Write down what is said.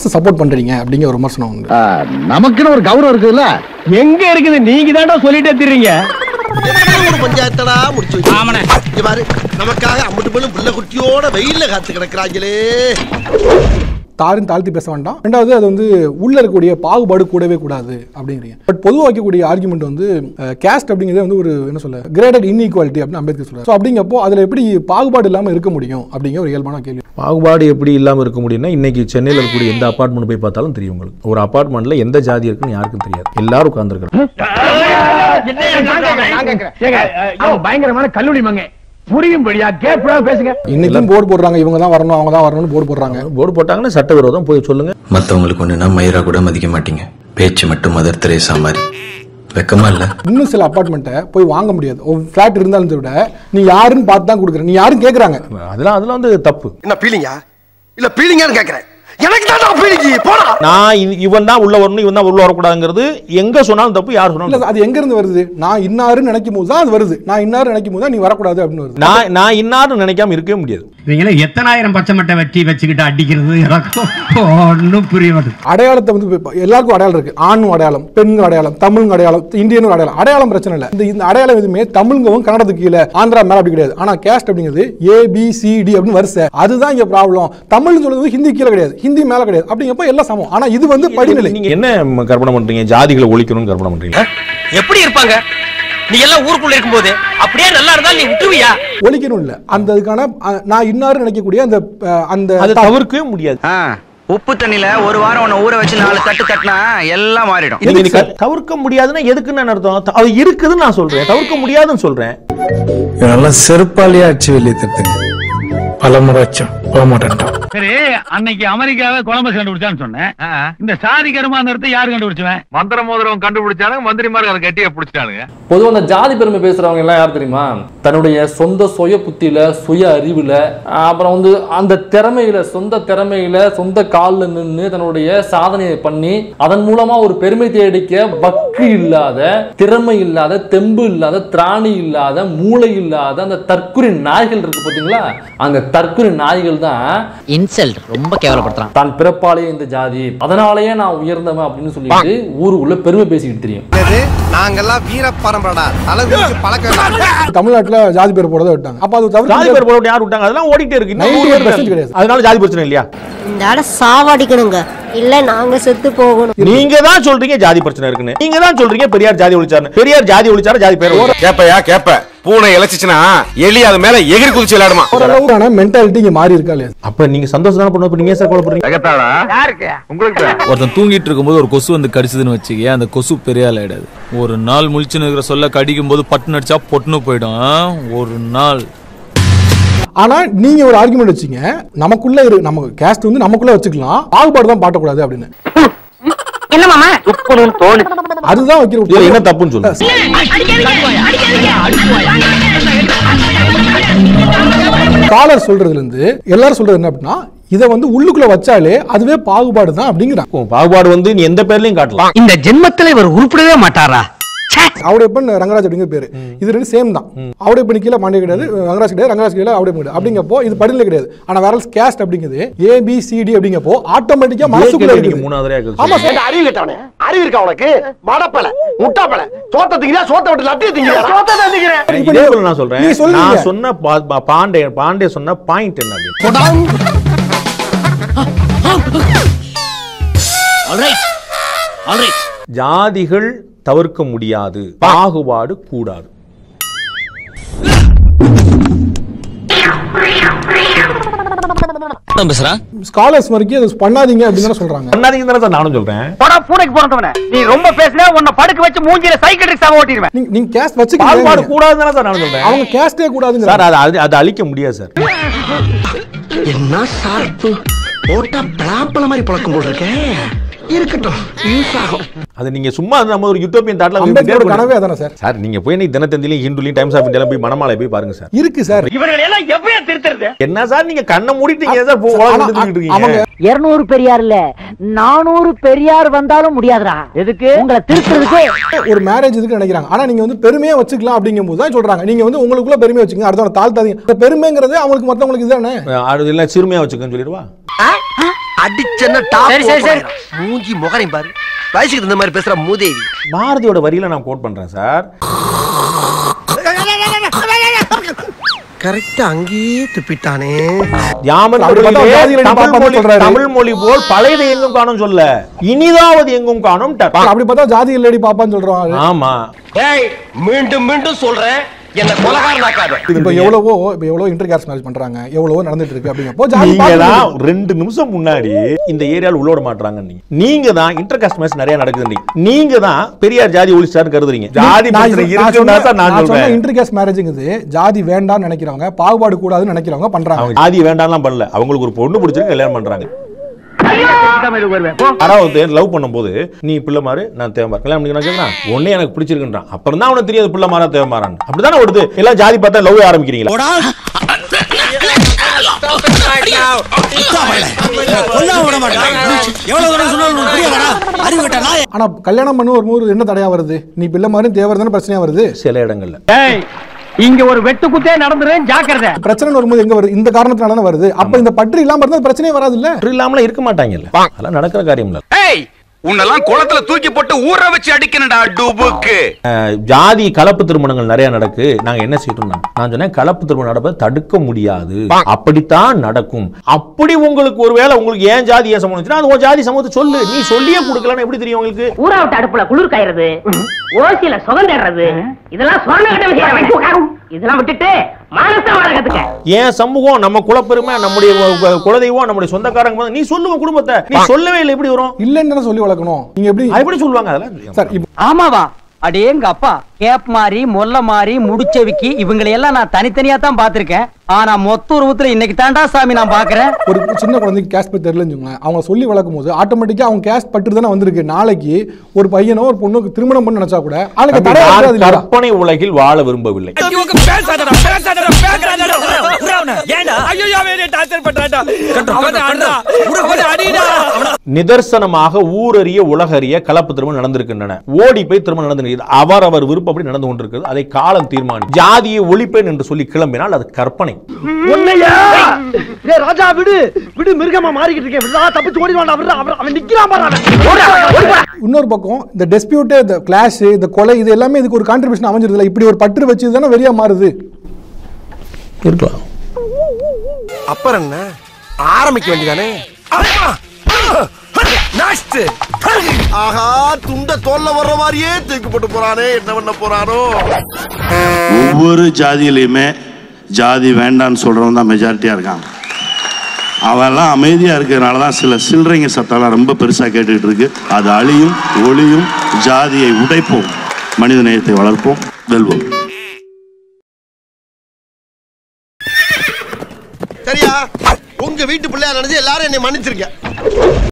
Caste support பண்றீங்க அப்படிங்கிற ஒரு விமர்சனம் உண்டு. நமக்குன்னு ஒரு கௌரவம் இருக்குதுல்ல, எங்க இருக்குது? நீங்க தான் சொல்லிட்டே தெரியுங்க. பஞ்சாயத்தடா முடிச்சு பாரு, நமக்காக அம்பட்டு போலும் புள்ள குட்டியோட வெயில்ல காத்து கிடக்குறாங்களே. தாரும் தாழ்த்தி பேச வேண்டாம். ரெண்டாவது அது வந்து உள்ள இருக்கக்கூடிய பாகுபாடு கூடவே கூடாது அப்படிங்கிறீங்க. பட் பொதுவாக வைக்கக்கூடிய ஆர்குமெண்ட் வந்து கேஸ்ட் அப்படிங்கிறது வந்து ஒரு என்ன சொல்ல கிரேடட் இன்இக்வாலிட்டி அப்படின்னு அம்பேத்கர் சொல்றாரு. ஸோ அப்படிங்கப்போ அதில் எப்படி பாகுபாடு இல்லாமல் இருக்க முடியும் அப்படிங்கிற ஒரு இயல்பான கேள்வி. பாகுபாடு எப்படி இல்லாமல் இருக்க முடியும்னா, இன்னைக்கு சென்னையில் இருக்கக்கூடிய எந்த அபார்ட்மெண்ட் போய் பார்த்தாலும் தெரியும் உங்களுக்கு. ஒரு அபார்ட்மெண்ட்ல எந்த ஜாதி இருக்குன்னு யாருக்கும் தெரியாது. எல்லாரும் உட்கார்ந்துருக்காங்க. பயங்கரமான கல்லூரி மங்க புரியும்படியா கேட்பா பேசுங்க. இன்னைக்கும் போர்டு போடுறாங்க, இவங்க தான் வரணும் அவங்க தான் வரணும்னு போர்டு போடுறாங்க. போர்டு போட்டாங்கன்னா சட்டவிரோதம் போய் சொல்லுங்க. மற்றவங்களுக்கு ஒண்ணுனா மயிரா கூட மதிக்க மாட்டீங்க. பேச்சு மட்டும் மதர் தெரேசா மாதிரி. வெக்கமா இல்ல? இன்னும் சில அபார்ட்மெண்ட்டை போய் வாங்க முடியாது. ஒரு ஃபிளாட் இருந்தாலும் விட நீ யாருன்னு பார்த்து தான் கொடுக்குற, நீ யாரும் கேட்குறாங்க. அதெல்லாம் வந்து தப்பு. என்ன பீலிங்கா இல்ல பீலிங்கான்னு கேட்கறேன். எனக்கு தான் பீலிங்கி போடா. நான் இவன் தான் உள்ள வரணும், இவன் தான் உள்ள வரக்கூடாதுங்கிறது எங்க சொன்னாலும் தப்பு, யார் சொன்னாலும் அது எங்க இருந்து வருது? நான் இன்னாருன்னு நினைக்கும் போது தான் அது வருது. நான் இன்னாரு நினைக்கும் போது தான் நீ வரக்கூடாது அப்படின்னு வருது. நான் இன்னாரு நினைக்காம இருக்கவே முடியாது. நீங்களே எத்தனாயிரம் பச்சை மட்டை வச்சுக்கிட்டு அடிக்கிறது எனக்கு ஒன்றும் புரிய மாட்டேங்குது. அடையாளத்தை வந்து எல்லாருக்கும் அடையாளம் இருக்கு. ஆணும் அடையாளம், பெண்ணும் அடையாளம், தமிழுங்க அடையாளம், இந்தியனும் அடையாளம். அடையாளம் பிரச்சனை இல்லை. இந்த அடையாளம் எதுவுமே தமிழ்கவும் கன்னடத்துக்கு கீழே ஆந்திரா மேல அப்படி கிடையாது. ஆனா கேஸ்ட் அப்படிங்கிறது ABCD அப்படின்னு வருஷ. அதுதான் இங்க ப்ராப்ளம். தமிழ் சொல்றது ஹிந்தி கீழே கிடையாது, ஹிந்தி மேல கிடையாது. அப்படிங்கப்ப எல்லாம் சமம். ஆனா இது வந்து படிநிலை. நீங்க என்ன கற்பனை பண்றீங்க? ஜாதிகளை ஒழிக்கணும்னு கற்பனை பண்றீங்க? எப்படி இருப்பாங்க? நீ எல்லாம் ஊருக்குள்ள இருக்கும்போது அப்படியே நல்லா இருந்தா நீ விட்டுருவியா? ஒழிக்கணும் இல்ல, அந்த அதுக்கான நான் இன்னாரு நினைக்கக்கூடிய அந்த அந்த தவிர்க்கவே முடியாது. உப்பு தண்ணில ஒரு வாரம் உன்னை ஊற வச்சு 4 தட்டு தட்டினா எல்லாம் மாறிடும். தவிர்க்க முடியாதுன்னா எதுக்குன்னு அர்த்தம்? அது இருக்குதுன்னு நான் சொல்றேன், தவிர்க்க முடியாதுன்னு சொல்றேன். இதெல்லாம் செருப்பாலியா அச்சு வெளியே தட்டுங்க. பலமுறைச்சோம் போக மாட்டேன். சரி, அன்னைக்கு அமெரிக்காவை கொலம்பஸ் கண்டுபிடிச்சான்னு சொன்னேன். இந்த சாதி கருமாந்திரத்தை யாரு கண்டுபிடிச்சுவேன்? மந்திர மோதிரம் கண்டுபிடிச்சானுங்க, மந்திரிமார்கள் அதை கட்டியா பிடிச்சிட்டானுங்க. பொதுவாக அந்த ஜாதி பெருமை பேசுறவங்க எல்லாம் யார் தெரியுமா? தன்னுடைய சொந்த சுய புத்தியில, சுய அறிவுல, அப்புறம் வந்து அந்த திறமையில, சொந்த திறமையில, சொந்த காலில் நின்று தன்னுடைய சாதனையை பண்ணி அதன் மூலமா ஒரு பெருமை தேடிக்க வக்கு இல்லாத, திறமை இல்லாத, தெம்பு இல்லாத, திராணி இல்லாத, மூளை இல்லாத அந்த தற்குறி நாய்கள் இருக்கு பாத்தீங்களா? அந்த தற்குறி நாய்கள் தான் இன்சல்ட், ரொம்ப கேவலப்படுத்துறான். தான் பிறப்பாலேயே இந்த ஜாதி, அதனாலேயே நான் உயர்ந்தவன் அப்படின்னு சொல்லிட்டு ஊருக்குள்ள பெருமை பேசிக்கிட்டு தெரியும். நாங்கெல்லாம் வீர பரம்பரடா, அளவுக்கு பழக்கம். தமிழ்நாட்டுல ஜாதி பேர் போறத விட்டாங்க. அப்ப அது தவிர ஜாதி பேர் போட யார் விட்டாங்க? அதெல்லாம் ஓடிட்டே இருக்கு. 98% கிடையாது. அதனால ஜாதி பிரச்சனை இல்லையா? இந்த ஆட சாவடிக்கணுங்க, இல்ல நாங்க செத்து போகணும். நீங்க தான் சொல்றீங்க ஜாதி பிரச்சனை இருக்குன்னு. நீங்க தான் சொல்றீங்க பெரியார் ஜாதி ஒழிச்சாரு. பெரியார் ஜாதி ஒழிச்சாரு, ஜாதி பேர் கேப்பையா கேப்ப பூனை இழைச்சிச்சுனா எலி அது மேல எகிரி குதிச்சு விளையாடுமா? ஓரளவுக்கான மென்டாலிட்டி இங்க மாறி இருக்கா இல்லையா? அப்ப நீங்க சந்தோஷம் தான பண்ணுவீங்க. நீங்க ஏன் கவலைப்படுறீங்க? யாருக்கு? உங்களுக்கு. ஒருத்தன் தூங்கிட்டு இருக்கும்போது ஒரு கொசு வந்து கடிச்சதுன்னு வச்சுக்க, அந்த கொசு பெரிய ஆள் ஆயிடாது. ஒரு நாள் முழிச்சுன்னு இருக்கிற சொல்ல கடிக்கும் போது பட்டுன்னு அடிச்சா பொட்டுன்னு போயிடும். ஒரு நாள். ஆனா நீங்க ஒரு ஆர்குமெண்ட் வச்சீங்க, நமக்குள்ள நம்ம கேஸ்ட் வந்து நமக்குள்ள வச்சுக்கலாம், பாகுபாடு தான் பாட்டக்கூடாது அப்படின்னு. என்ன மாமா துப்புன்னு தோணு. அதுதான் வைக்கிற என்ன தப்புன்னு சொல்லுங்க. ஸ்காலர் சொல்றதுல இருந்து எல்லாரும் சொல்றது என்ன அப்படின்னா, இதை வந்து உள்ளுக்குள்ள வச்சாலே அதுவே பாகுபாடு தான் அப்படிங்கிறாங்க. பாகுபாடு வந்து நீ எந்த பேர்லயும் காட்டலாம். இந்த ஜென்மத்துல இவர் உருப்படவே மாட்டாரா? அவடையப்பன் ரங்கராஜ் அப்படிங்கிற பேரு, இது ரெண்டு சேம் தான். அவடையப்பன் கீழே மாண்டிய கிடையாது, ரங்கராஜ் கிடையாது, ரங்கராஜ் கீழே அவடையப்பன் கிடையாது. அப்படிங்கப்போ இது படிநிலை கிடையாது. ஆனா வேற கேஸ்ட் அப்படிங்கிறது ABCD அப்படிங்கப்போ ஆட்டோமேட்டிக்கா மனசுக்குள்ள இருக்கு. மூணாவதுல ஆமா சார். அறிவு கேட்டவனே, அறிவு இருக்கா உனக்கு? மடப்பல, முட்டாப்பல, சோத்த திங்கறியா, சோத்த விட்டு லட்டி திங்கறியா? சோத்த திங்கறேன். இதே போல நான் சொல்றேன். நான் சொன்ன பாண்டே சொன்ன பாயிண்ட் என்ன அப்படி? ஜாதிகள் தவிர்க்க முடியாது, பாகுபாடு கூடாது. ஸ்காலர்ஸ் வரைக்கும் அது பண்ணாதீங்க அப்படின்னு சொல்றாங்க. பண்ணாதீங்க தான் நானும் சொல்றேன். போடா பூனைக்கு போறதவனே, நீ ரொம்ப பேசல உன்னை படுக்க வச்சு மூஞ்சில சைக்கிள் சாவ ஓட்டிடுவேன். நீங்க கேஸ்ட் வச்சு பாகுபாடு கூடாதுன்னு தான் சார் நானும் சொல்றேன். அவங்க கேஸ்டே கூடாதுங்க சார். அது அழிக்க முடியாது சார். என்ன சார் போட்டா பலாப்பழ மாதிரி பழக்கம் போட்டிருக்கேன். இருக்கட்டும், யூஸ் ஆகும். அது நீங்க சும்மா நம்ம ஒரு யூட்டோபியன் தாட்ல அம்பேத்கரோட கனவே அதானே சார். சார் நீங்க போய் நீங்க தினத்தந்திலையும் ஹிந்துலையும் டைம்ஸ் ஆஃப் இந்தியால போய் மணமாலை போய் பாருங்க சார். இருக்கு சார். இவங்களை எல்லாம் எப்படியா திருத்துறது? என்ன சார் நீங்க கண்ணை மூடிட்டீங்க சார். 200 பெரியார் இல்ல 400 பெரியார் வந்தாலும் முடியாதுடா. எதுக்கு? உங்களை திருத்துறதுக்கு. ஒரு மேரேஜ் இதுக்கு நினைக்கிறாங்க. ஆனா நீங்க வந்து பெருமையா வச்சுக்கலாம் அப்படிங்கும்போது தான் சொல்றாங்க. நீங்க வந்து உங்களுக்குள்ள பெருமையா வச்சுக்கங்க, அடுத்தவங்க தாழ்த்தாதீங்க. பெருமைங்கிறது அவங்களுக்கு மத்தவங்களுக்கு இதுதானே. அது எல்லாம் சிறுமையா வச்சுக்கன்னு சொல்லிடுவா. அடிச்சன்னா டாப் மூஞ்சி முகரையும் பாரு. வயசுக்கு இந்த மாதிரி பேசுற மூதேவி. பாரதியோட வரியில நான் கோட் பண்றேன் சார். கரெக்டா அங்கேயே துப்பிட்டானே. தமிழ் மொழி போல் பழையது எங்கும் காணும் சொல்ல, இனிதாவது எங்கும் காணும். அப்படி பார்த்தா ஜாதி இல்லடி பாப்பான்னு சொல்றோம். ஆமா, மீண்டும் மீண்டும் சொல்றேன், என்ன கொலகாரனாக்காத. இப்ப எவ்வளவோ இன்டர் காஸ்ட் மேரேஜ் பண்றாங்க, எவ்வளவோ நடந்துட்டு இருக்கு அப்படிங்கப்போ நீங்க தான் 2 நிமிஷம் முன்னாடி இந்த ஏரியால உள்ளோட மாட்றாங்க. நீங்க தான் இன்டர் காஸ்ட் மேரேஜ் நிறைய நடக்குது. நீங்க தான் பெரியார் ஜாதி ஒழிச்சாரு கருதுறீங்க. ஜாதி நான் சொல்றேன், இன்டர் காஸ்ட் மேரேஜ்ங்கிறது ஜாதி வேண்டாம்னு நினைக்கிறவங்க, பாகுபாடு கூடாதுன்னு நினைக்கிறவங்க பண்றாங்க. ஜாதி வேண்டாம்லாம் பண்ணல, அவங்களுக்கு ஒரு பொண்ணு பிடிச்சிருக்கு கல்யாணம் பண்றாங்க. யாராவது லவ் பண்ணும்போது நீ பிள்ளை மாறு நான் தேவமாறு கல்யாணம் பண்ணிக்கிறேன் ஒன்னே எனக்கு பிடிச்சிருக்குன்றான். அப்புறம் தான் அவனுக்கு தெரியாது பிள்ளை மாறா தேவமாறான்னு. அப்படித்தானே வருது. எல்லாம் ஜாதி பார்த்தா லவ் ஆரம்பிக்கிறீங்களா? ஆனா கல்யாணம் பண்ண ஒரு என்ன தடையா வருது? நீ பிள்ளை மாறு தேவதான பிரச்சனையா வருது சில இடங்கள்ல. இங்க ஒரு வெட்டு குத்தே நடந்துரும், ஜாக்கிரதை. பிரச்சனை வரும்போது எங்க வருது? இந்த காரணத்தினால வருது. அப்ப இந்த பற்று இல்லாம இருந்தா பிரச்சனையே வராது இல்ல. பற்று இல்லாமல இருக்க மாட்டாங்கல்ல, அதெல்லாம் நடக்கிற காரியம் இல்ல. உன்னெல்லாம் குளத்துல தூக்கி போட்டு ஊற வச்சு அடிக்கணும்டா டுபுக்கு. ஜாதி கலப்பு திருமணங்கள் நிறைய நடக்கு. நாங்க என்ன செய்யணும்? நான் சொன்னேன் கலப்பு திருமணம் நடப்பதை தடுக்க முடியாது, அப்படித்தான் நடக்கும். அப்படி உங்களுக்கு ஒருவேளை உங்களுக்கு ஏன் ஜாதி ஏன் சமூகம் அது ஜாதி சமூகத்தை சொல்லு. நீ சொல்லியே கொடுக்கலன்னு எப்படி தெரியும் உங்களுக்கு? ஊரா விட்டு அடுப்புல குளிர் காயறது, ஓசியில சுகம் தேடுறது, இதெல்லாம் சொர்ணகட்ட விஷயம். இதெல்லாம் விட்டுட்டு மானசமாரகத்துக்கு ஏன் சமூகம் நம்ம குலப்பெருமை நம்முடைய குலதெய்வம் நம்முடைய சொந்தக்காரங்க நீ சொல்லுங்க குடும்பத்தை. நீ சொல்லவே இல்லை, எப்படி வரும்? இல்லன்னு சொல்லி வளர்க்கணும். நீங்க எப்படி சொல்லுவாங்க அதெல்லாம் சார்? ஆமாவா? அடேங்க அப்பா, கேப் மாதிரி மொல்ல மாதிரி முடிச்சவிக்கி இவங்களை எல்லாம் நான் தனித்தனியா தான் பாத்திருக்கேன். ஆனா மொத்த உருவத்துல இன்னைக்கு தாண்டா சாமி நான் பாக்குறேன். ஒரு சின்ன குழந்தைக்கு கேஸ்ட் பத்தி தெரியலன்னு அவங்க சொல்லி வளர்க்கும் போது ஆட்டோமேட்டிக்கா அவங்க கேஸ்ட் பட்டு தானே வந்திருக்கு. நாளைக்கு ஒரு பையனோ ஒரு பொண்ணுக்கு திருமணம் பண்ண நினைச்சா கூட கற்பனை உலகில் வாழ விரும்பவில்லை. நிதர்சனமாக ஊரறிய உலகறிய கலப்பு திருமணம் நடந்திருக்கின்றன. ஓடி போய் திருமணம் நடந்திருக்கிறது. அவர் விருப்பப்படி நடந்து கொண்டிருக்கிறது. அதை காலம் தீர்மானி. ஜாதியை ஒழிப்பேன் என்று சொல்லி கிளம்பினால் அது கற்பனை. ராஜா விடு விடு, மிருகமா மாறிக்கிட்டு இருக்கேன். தப்பிச்சு ஓடிவான், அவன் நிக்கிறான் பாரு. இன்னொரு பக்கம் இந்த டிஸ்பியூட், இந்த கிளாஷ், இந்த கொலை, இது எல்லாமே இதுக்கு ஒரு கான்ட்ரிபியூஷன் அமைஞ்சிருது. இப்படி ஒரு பற்று வச்சு தானே வெறியா மாறுது. இருக்கலாம். அப்புறம் என்ன ஆரம்பிக்க வேண்டியதானே? ஆஹா, துண்ட தோல்ல வர்ற மாதிரியே தூக்கி போட்டு போறானே, என்ன பண்ண போறானோ? ஒவ்வொரு ஜாதியிலையுமே ஜாதி வேண்டான்னு சொல்றவன் தான் மெஜாரிட்டியா இருக்கான். அவெல்லாம் அமைதியா இருக்கிறதுனால தான் சில சில்லறைங்க சத்தம்லாம் ரொம்ப பெருசா கேட்டுக்கிட்டு இருக்கு. அது அழியும், ஒளியும். ஜாதியை உடைப்போம், மனித நேயத்தை வளர்ப்போம், வெல்வோம். சரியா? உங்க வீட்டு பிள்ளையா நினைச்சு எல்லாரும் என்னை மன்னிச்சிருக்க.